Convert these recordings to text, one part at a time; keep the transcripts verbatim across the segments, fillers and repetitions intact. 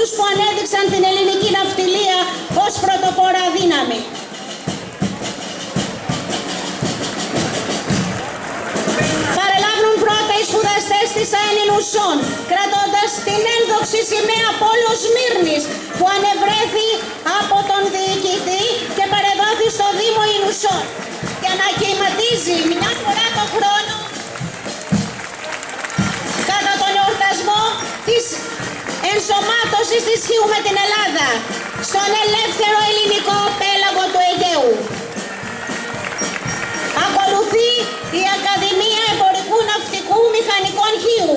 αυτούς που ανέδειξαν την ελληνική ναυτιλία ως πρωτοπόρα δύναμη. Παρελάβουν πρώτα οι σπουδαστές της Αενινουσών, κρατώντας την ένδοξη σημαία Πόλος Σμύρνης που ανεβρέθη από τον διοικητή και παρεδόθη στο Δήμο Ινουσών για να κυματίζει μια φορά το χρόνο κατά τον εορτασμό της ενσωμάτωσης της Χίου με την Ελλάδα στον ελεύθερο ελληνικό πέλαγο του Αιγαίου. Ακολουθεί η Ακαδημία Εμπορικού Ναυτικού Μηχανικών Χίου.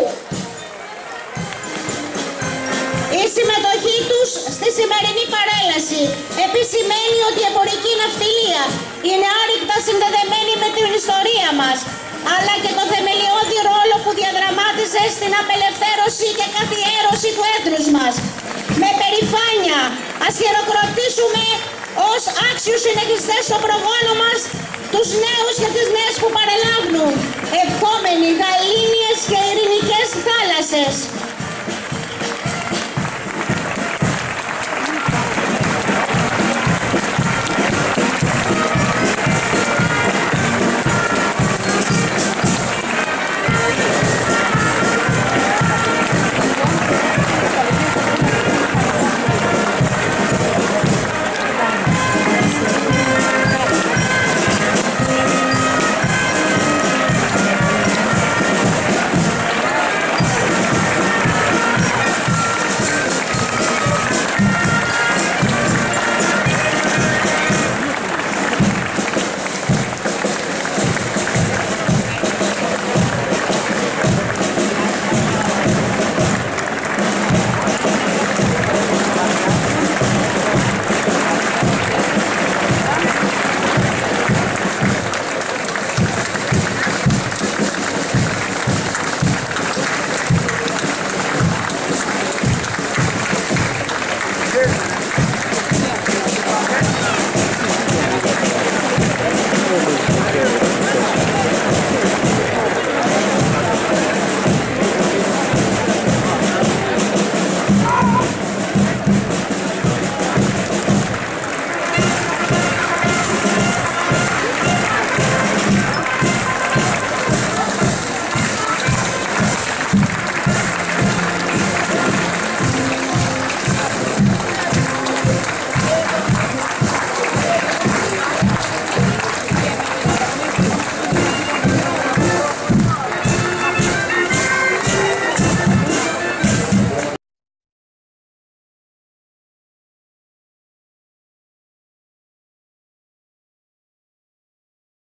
Η συμμετοχή τους στη σημερινή παρέλαση επισημαίνει ότι η εμπορική ναυτιλία είναι άρρηκτα συνδεδεμένη με την ιστορία μας, αλλά και το θεμελιώδη ρόλο που διαδραμάτισε στην απελευθέρωση και καθιέρωση του έθνους μας. Με περηφάνεια ας χειροκροτήσουμε ως άξιους συνεχιστές στο προγόνο μας τους νέους και τις νέες που παρελάβουν, ευχόμενοι γαλήνιες και ειρηνικές θάλασσες.